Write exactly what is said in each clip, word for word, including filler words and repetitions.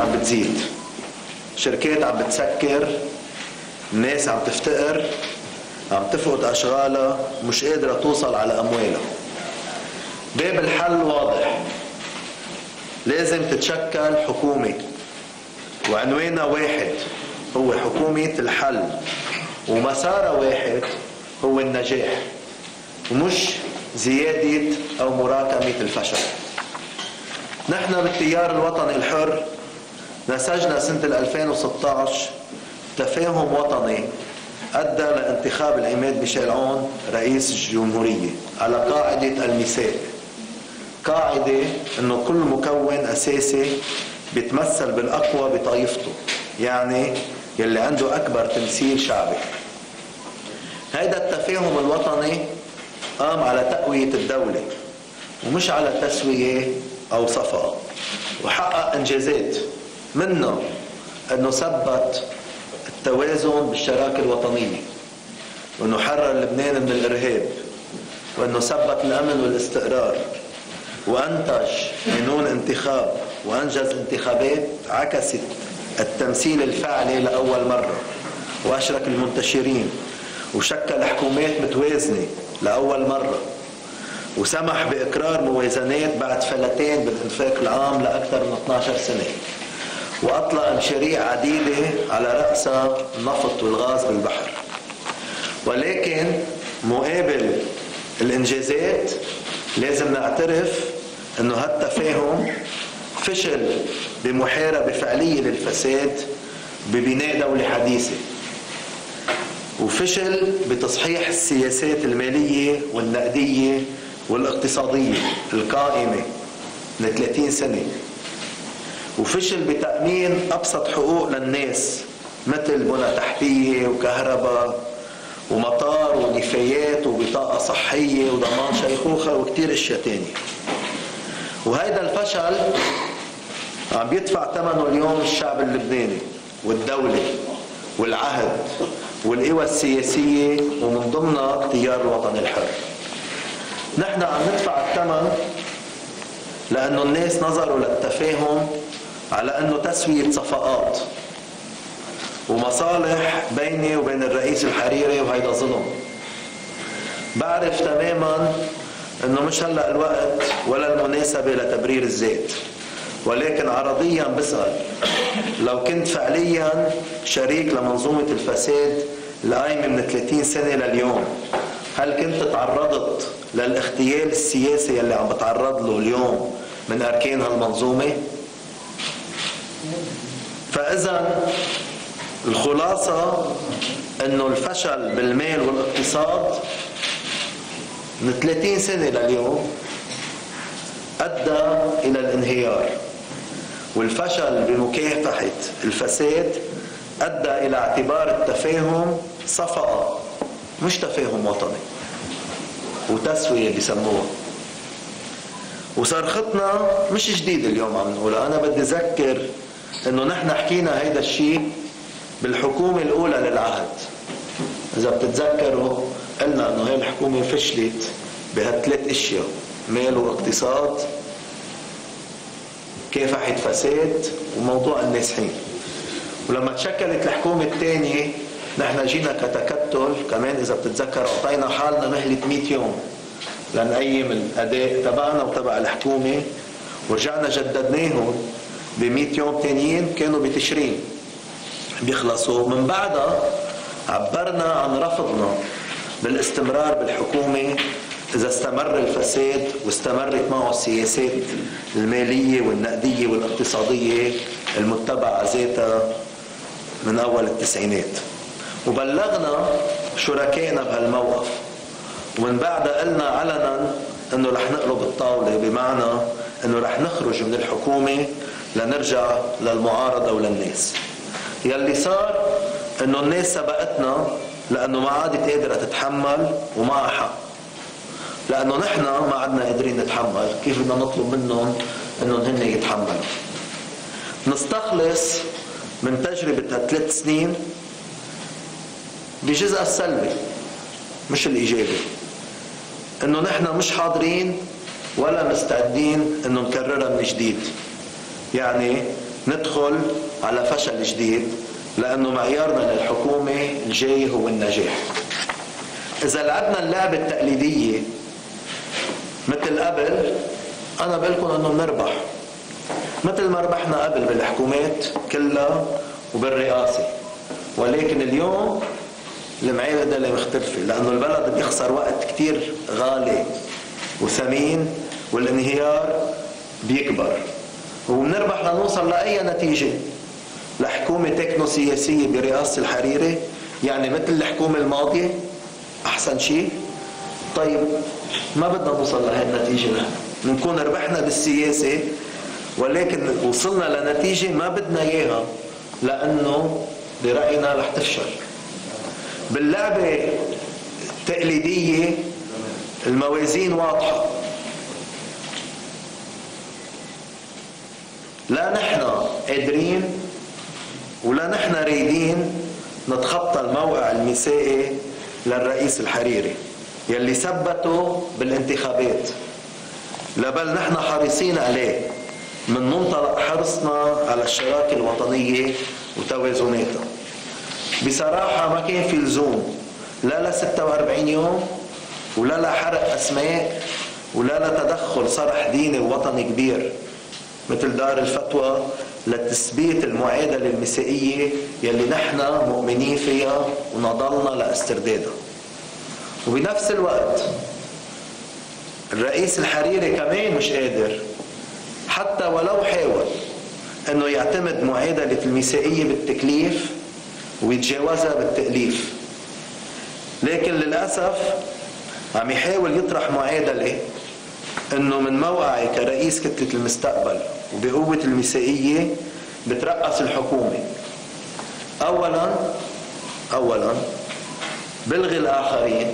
عم بتزيد، شركات عم بتسكر، الناس عم تفتقر، عم تفقد أشغالها، مش قادرة توصل على أموالها. باب الحل واضح، لازم تتشكل حكومة وعنوانها واحد هو حكومة الحل، ومسارها واحد هو النجاح، ومش زيادة أو مراكمة الفشل. نحن بالتيار الوطني الحر نسجنا سنة ألفين وستة عشر تفاهم وطني أدى لانتخاب العماد ميشيل عون رئيس الجمهورية على قاعدة الميثاق، قاعدة أنه كل مكون أساسي بيتمثل بالأقوى بطائفته، يعني يلي عنده أكبر تمثيل شعبي. هيدا التفاهم الوطني قام على تقوية الدولة ومش على تسوية أو صفقة، وحقق إنجازات، منه أنه ثبت التوازن بالشراكة الوطنية، وأنه حرر لبنان من الإرهاب، وأنه ثبت الأمن والاستقرار، وأنتج قانون انتخاب، وأنجز انتخابات عكست التمثيل الفعلي لأول مرة، وأشرك المنتشرين، وشكل حكومات متوازنة لأول مرة، وسمح بإقرار موازنات بعد فلتين بالإنفاق العام لأكثر من اثنعش سنة، وأطلق مشاريع عديدة على رأسها النفط والغاز بالبحر. ولكن مقابل الإنجازات لازم نعترف أنه هالتفاهم فشل بمحاربة فعلية للفساد ببناء دولة حديثة، وفشل بتصحيح السياسات المالية والنقدية والاقتصادية القائمة من ثلاثين سنة، وفشل بتأمين أبسط حقوق للناس مثل بنى تحتية وكهرباء ومطار ونفايات وبطاقة صحية وضمان شيخوخة وكتير اشياء تانية. وهيدا الفشل عم بيدفع ثمنه اليوم الشعب اللبناني والدولة والعهد والقوى السياسية، ومن ضمنها التيار الوطني الحر. نحن عم ندفع الثمن لأنه الناس نظروا للتفاهم على أنه تسوية صفقات ومصالح بيني وبين الرئيس الحريري، وهيدا ظلم. بعرف تماما أنه مش هلأ الوقت ولا المناسبة لتبرير الذات، ولكن عرضيا بسأل، لو كنت فعليا شريك لمنظومة الفساد القايمة من ثلاثين سنة لليوم، هل كنت تعرضت للاغتيال السياسي اللي عم بتعرض له اليوم من أركان هالمنظومة؟ فإذا الخلاصة أنه الفشل بالمال والاقتصاد من ثلاثين سنة لليوم أدى إلى الانهيار، والفشل بمكافحة الفساد أدى إلى اعتبار التفاهم صفقة مش تفاهم وطني وتسوية بيسموها. وصرختنا مش جديد اليوم عم نقولها، أنا بدي أذكر إنه نحن حكينا هيدا الشيء بالحكومة الأولى للعهد. إذا بتتذكروا قلنا إنه هاي الحكومة فشلت بهالثلاث أشياء، مال واقتصاد، كافحة فساد، وموضوع النازحين. ولما تشكلت الحكومة الثانية نحن جينا كتكتل كمان، إذا بتتذكروا أعطينا حالنا مهلة مئة يوم لنقيم الأداء تبعنا وتبع الحكومة، ورجعنا جددناهم بمئة يوم تانيين كانوا بتشرين بيخلصوا. من بعدها عبرنا عن رفضنا بالاستمرار بالحكومة إذا استمر الفساد واستمرت معه السياسات المالية والنقدية والاقتصادية المتبعة ذاتها من أول التسعينات. وبلغنا شركائنا بهالموقف، ومن بعدها قلنا علنا أنه رح نقلب الطاولة، بمعنى أنه رح نخرج من الحكومة لنرجع للمعارضة وللناس. يلي صار أنه الناس سبقتنا لأنه ما عادت قادرة تتحمل، ومعها حق، لأنه نحن ما عدنا قادرين نتحمل. كيف بدنا نطلب منهم أنهم هن يتحملوا؟ نستخلص من تجربة هالثلاث سنين بجزء السلبي مش الإيجابي، أنه نحن مش حاضرين ولا مستعدين أنه نكررها من جديد. يعني ندخل على فشل جديد، لأنه معيارنا للحكومة الجاي هو النجاح. إذا لعبنا اللعبة التقليدية مثل قبل، أنا بقولكم أنه بنربح مثل ما ربحنا قبل بالحكومات كلها وبالرئاسة. ولكن اليوم المعادلة مختلفة، لأنه البلد بيخسر وقت كتير غالي وثمين، والانهيار بيكبر، وبنربح لنوصل لأي نتيجة؟ لحكومة تكنو سياسية برئاسة الحريري، يعني مثل الحكومة الماضية أحسن شيء. طيب ما بدنا نوصل لهي النتيجة، نكون ربحنا بالسياسة ولكن وصلنا لنتيجة ما بدنا إياها، لأنه برأينا رح تفشل. باللعبة التقليدية الموازين واضحة، لا نحن قادرين ولا نحن رايدين نتخطى الموقع المسائي للرئيس الحريري يلي ثبته بالانتخابات، لا بل نحن حريصين عليه من منطلق حرصنا على الشراكة الوطنية وتوازناتها. بصراحة ما كان في لزوم لا ل ستة وأربعين يوم ولا لحرق أسماء ولا لتدخل صرح ديني ووطني كبير مثل دار الفتوى لتثبيت المعادلة المسائية يلي نحن مؤمنين فيها ونضلنا لاستردادها. وبنفس الوقت الرئيس الحريري كمان مش قادر حتى ولو حاول انه يعتمد معادلة المسائية بالتكليف ويتجاوزها بالتأليف، لكن للأسف عم يحاول يطرح معادلة انه من موقعي كرئيس كتلة المستقبل وبقوة المسائية بترأس الحكومة. اولا اولا بلغي الاخرين،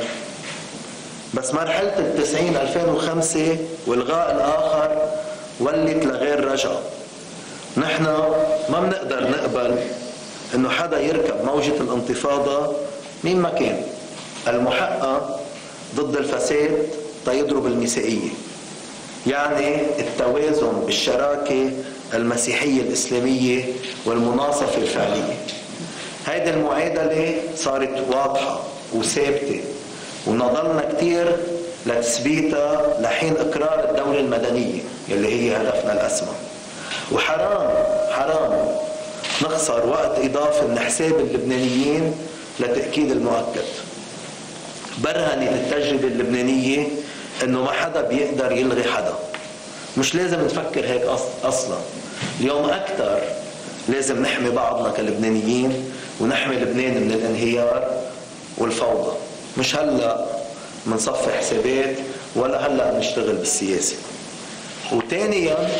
بس مرحلة التسعين ألفين وخمسة والغاء الاخر ولت لغير رجعة. نحن ما بنقدر نقبل انه حدا يركب موجة الانتفاضة مين ما كان المحقق ضد الفساد تيضرب المسائية، يعني التوازن بالشراكة المسيحية الإسلامية والمناصفة الفعلية. هيدي المعادلة صارت واضحة وثابتة ونضلنا كتير لتثبيتها لحين إقرار الدولة المدنية يلي هي هدفنا الأسمى. وحرام حرام نخسر وقت إضافي من حساب اللبنانيين لتأكيد المؤكد. برهنت التجربة اللبنانية انه ما حدا بيقدر يلغي حدا، مش لازم نفكر هيك اصلا. اليوم اكثر لازم نحمي بعضنا كلبنانيين ونحمي لبنان من الانهيار والفوضى، مش هلا منصفي حسابات ولا هلا نشتغل بالسياسة. وثانيا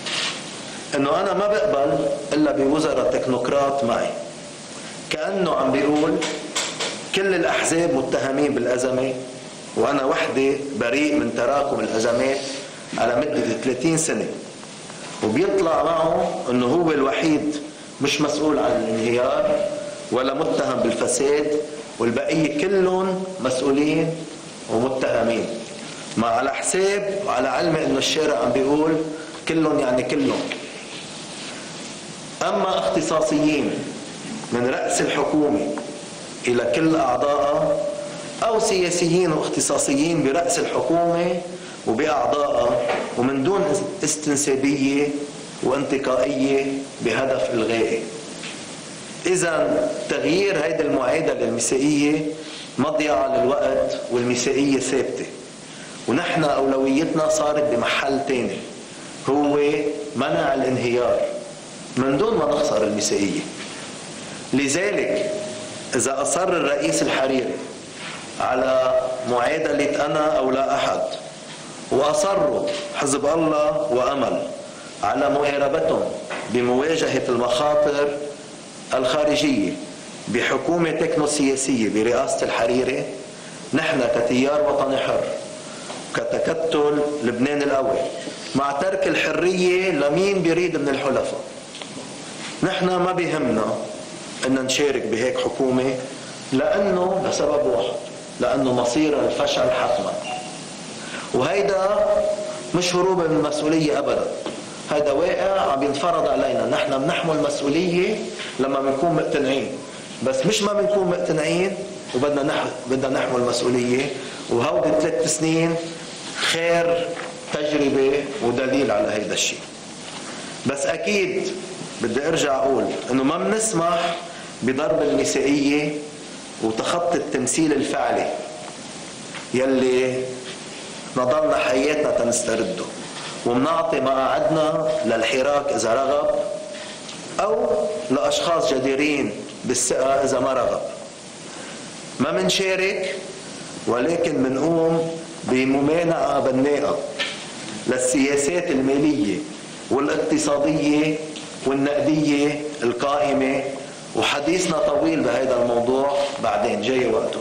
انه انا ما بقبل الا بوزراء تكنوقراط معي، كأنه عم بيقول كل الاحزاب متهمين بالازمة وانا وحدي بريء من تراكم الازمات على مدة ثلاثين سنة، وبيطلع معه انه هو الوحيد مش مسؤول عن الانهيار ولا متهم بالفساد والبقية كلهم مسؤولين ومتهمين، ما على حساب وعلى علم انه الشارع عم بيقول كلهم يعني كلهم. اما اختصاصيين من رأس الحكومة الى كل اعضائها أو سياسيين واختصاصيين برأس الحكومة وبأعضائها ومن دون استنسابية وانتقائية بهدف إلغائه. إذا تغيير هيدي المعادلة المسائية مضيعة للوقت والمسائية ثابتة، ونحن أولويتنا صارت بمحل تاني هو منع الانهيار من دون ما نخسر المسائية. لذلك إذا أصر الرئيس الحريري على معادلة أنا أو لا أحد وأصروا حزب الله وأمل على مقاربتهم بمواجهة المخاطر الخارجية بحكومة تكنو سياسية برئاسة الحريري، نحن كتيار وطني حر كتكتل لبنان الأول مع ترك الحرية لمين بيريد من الحلفاء، نحن ما بيهمنا أن نشارك بهيك حكومة، لأنه لسبب واحد، لأنه مصير الفشل حتما. وهيدا مش هروب من المسؤولية أبدا، هذا واقع عم ينفرض علينا، نحن بنحمل مسؤولية لما بنكون مقتنعين، بس مش ما بنكون مقتنعين وبدنا نح... بدنا نحمل مسؤولية. وهودي ثلاث سنين خير تجربة ودليل على هيدا الشيء. بس أكيد بدي أرجع أقول إنه ما بنسمح بضرب النسائية وتخطي التمثيل الفعلي يلي نضلنا حياتنا تنسترده، ومنعطي مقاعدنا للحراك إذا رغب أو لأشخاص جديرين بالثقة إذا ما رغب. ما منشارك ولكن منقوم بممانعة بناءة للسياسات المالية والاقتصادية والنقدية القائمة، وحديثنا طويل بهذا الموضوع بعدين جاي وقته.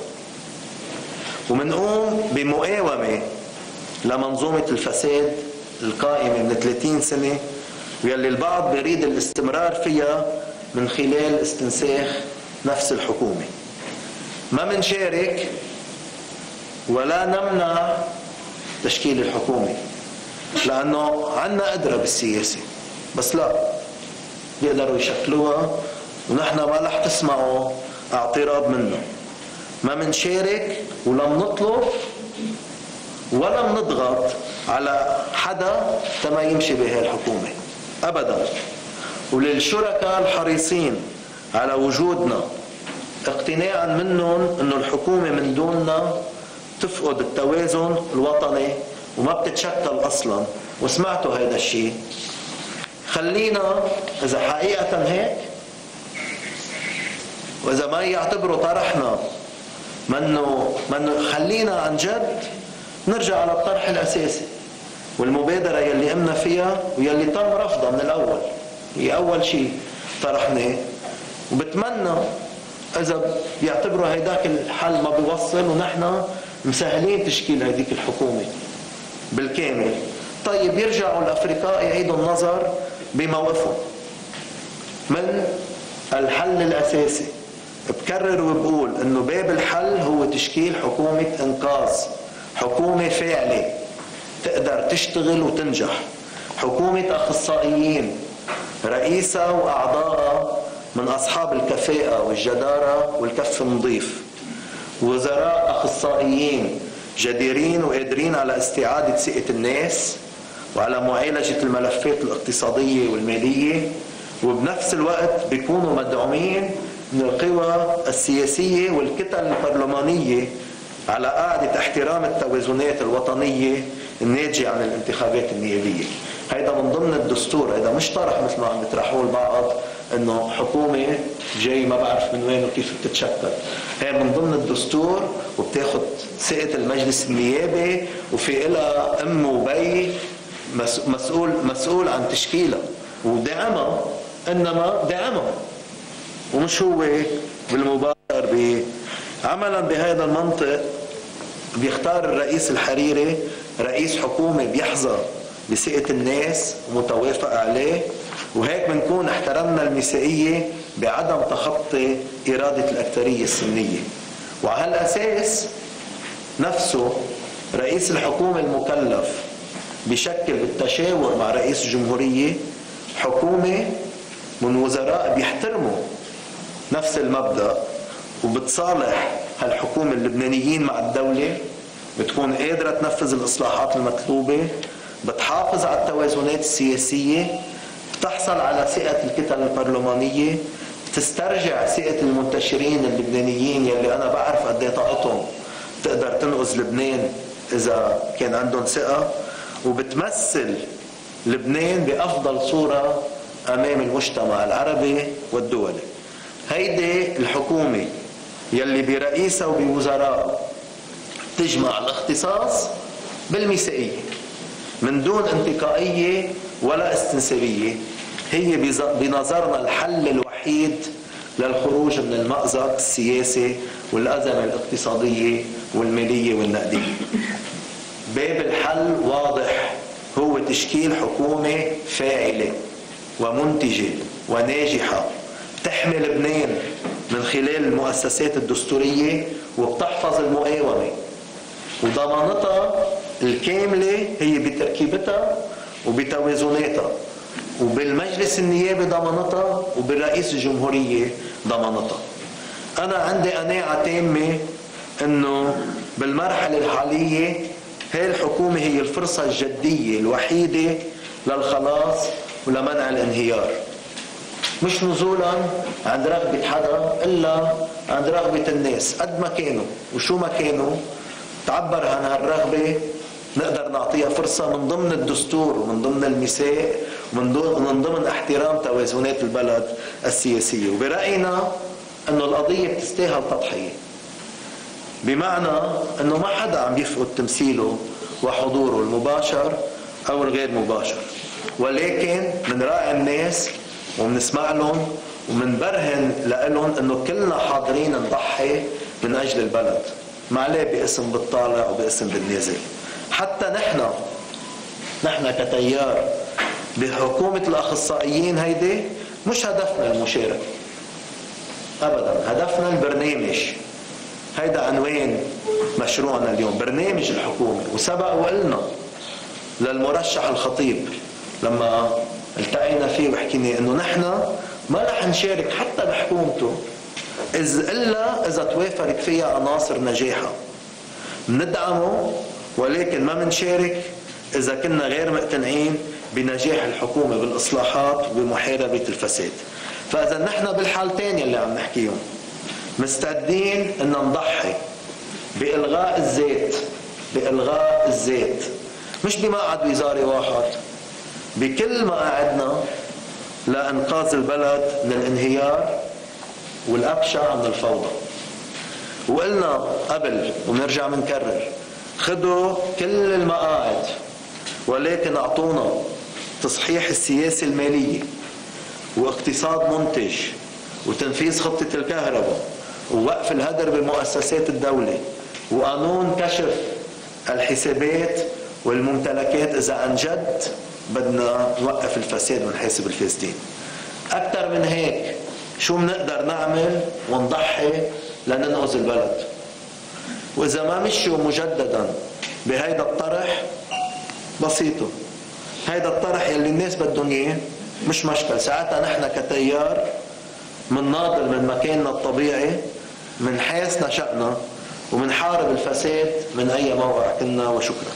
ومنقوم بمقاومة لمنظومة الفساد القائمة من ثلاثين سنة ويلي البعض بيريد الاستمرار فيها من خلال استنساخ نفس الحكومة. ما منشارك ولا نمنع تشكيل الحكومة لأنه عنا قدرة بالسياسة، بس لا بيقدروا يشكلوها ونحن ما رح تسمعوا اعتراض منه. ما منشارك ولا منطلب ولا منضغط على حدا تما يمشي بهي الحكومة أبدا. وللشركاء الحريصين على وجودنا اقتناعا منهم انه الحكومة من دوننا تفقد التوازن الوطني وما بتتشكل اصلا، وسمعتوا هذا الشيء، خلينا اذا حقيقة هيك واذا ما يعتبروا طرحنا منه منه خلينا عن جد نرجع على الطرح الاساسي والمبادرة يلي قمنا فيها ويلي تم رفضها من الاول. هي اول شيء طرحناه، وبتمنى اذا بيعتبروا هيداك الحل ما بيوصل ونحن مسهلين تشكيل هيديك الحكومة بالكامل. طيب يرجعوا الافرقاء يعيدوا النظر بموقفهم من الحل الاساسي. بكرر وبقول انه باب الحل هو تشكيل حكومة انقاذ، حكومة فاعلة تقدر تشتغل وتنجح، حكومة اخصائيين رئيسها واعضائها من اصحاب الكفاءة والجدارة والكف النظيف، وزراء اخصائيين جديرين وقادرين على استعادة ثقة الناس وعلى معالجة الملفات الاقتصادية والمالية، وبنفس الوقت بيكونوا مدعومين من القوى السياسية والكتل البرلمانية على قاعدة احترام التوازنات الوطنية الناتجة عن الانتخابات النيابية. هيدا من ضمن الدستور، هيدا مش طرح مثل ما عم يطرحوه البعض انه حكومة جاي ما بعرف من وين وكيف بتتشكل. هي من ضمن الدستور وبتاخد ثقة المجلس النيابي وفي إلها ام وبي مسؤول مسؤول عن تشكيلها ودعمها، انما دعمها ومش هو بالمباشر. عملا بهذا المنطق بيختار الرئيس الحريري رئيس حكومة بيحظى بثقة الناس ومتوافق عليه، وهيك بنكون احترمنا المسائية بعدم تخطي إرادة الأكثرية السنية. وعلى هالأساس نفسه رئيس الحكومة المكلف بشكل بالتشاور مع رئيس الجمهورية حكومة من وزراء بيحترموا نفس المبدأ وبتصالح هالحكومة اللبنانيين مع الدولة، بتكون قادرة تنفذ الإصلاحات المطلوبة، بتحافظ على التوازنات السياسية، بتحصل على ثقة الكتل البرلمانية، بتسترجع ثقة المنتشرين اللبنانيين يلي أنا بعرف قد ايه طاقتهم تقدر تنقذ لبنان إذا كان عندهم ثقة، وبتمثل لبنان بأفضل صورة أمام المجتمع العربي والدولي. هيدي الحكومة يلي برئيسها وبوزرائها تجمع الاختصاص بالمسائية من دون انتقائية ولا استنسابية، هي بنظرنا الحل الوحيد للخروج من المأزق السياسي والأزمة الاقتصادية والمالية والنقدية. باب الحل واضح، هو تشكيل حكومة فاعلة ومنتجة وناجحة تحمي لبنان من خلال المؤسسات الدستورية وبتحفظ المقاومة، وضمانتها الكاملة هي بتركيبتها وبتوازناتها وبالمجلس النيابي ضمانتها وبالرئيس الجمهورية ضمانتها. أنا عندي قناعة تامة أنه بالمرحلة الحالية هي الحكومة هي الفرصة الجدية الوحيدة للخلاص ولمنع الانهيار، مش نزولا عند رغبة حدا إلا عند رغبة الناس. قد ما كانوا وشو ما كانوا تعبر عن هالرغبة نقدر نعطيها فرصة من ضمن الدستور ومن ضمن الميثاق ومن ضمن احترام توازنات البلد السياسية. وبرأينا أنه القضية بتستاهل تضحية، بمعنى أنه ما حدا عم يفقد تمثيله وحضوره المباشر أو الغير مباشر، ولكن منراعي الناس ومنسمع لهم ومنبرهن لهم أنه كلنا حاضرين نضحي من أجل البلد، ما عليه باسم بالطالع وباسم بالنازل. حتى نحن نحن كتيار بحكومة الأخصائيين هيدي مش هدفنا المشاركة أبدا، هدفنا البرنامج. هيدا عنوان مشروعنا اليوم، برنامج الحكومة. وسبق وقلنا للمرشح الخطيب لما التقينا فيه وحكينا انه نحن ما رح نشارك حتى بحكومته إذ إلا إذا توافرت فيها عناصر نجاحها. بندعمه ولكن ما منشارك إذا كنا غير مقتنعين بنجاح الحكومة بالإصلاحات وبمحاربة الفساد. فإذا نحن بالحالتين اللي عم نحكيهم مستعدين إن نضحي بإلغاء الذات، بإلغاء الذات مش بمقعد وزاري واحد، بكل مقاعدنا لإنقاذ البلد من الانهيار والأبشع من الفوضى. وقلنا قبل وبنرجع منكرر، خدوا كل المقاعد ولكن اعطونا تصحيح السياسة المالية واقتصاد منتج وتنفيذ خطة الكهرباء ووقف الهدر بمؤسسات الدولة وقانون كشف الحسابات والممتلكات إذا عن جد بدنا نوقف الفساد ونحاسب الفاسدين. أكثر من هيك شو بنقدر نعمل ونضحي لننقذ البلد؟ وإذا ما مشوا مجددا بهيدا الطرح بسيطه، هيدا الطرح يلي الناس بدهم اياه مش مشكل، ساعتها نحن كتيار منناضل من مكاننا الطبيعي، من حيث نشأنا ومنحارب الفساد من أي موقع كنا. وشكرا.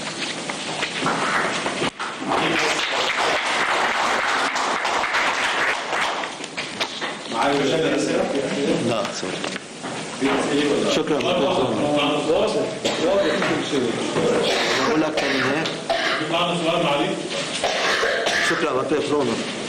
معالي الوزير الأسئلة؟ لا شكرا. بقول لك من هيك. معنا سؤال معالي؟ شكرا ما تقفلونا.